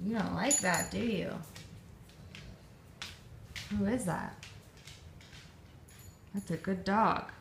You don't like that, do you? Who is that? That's a good dog.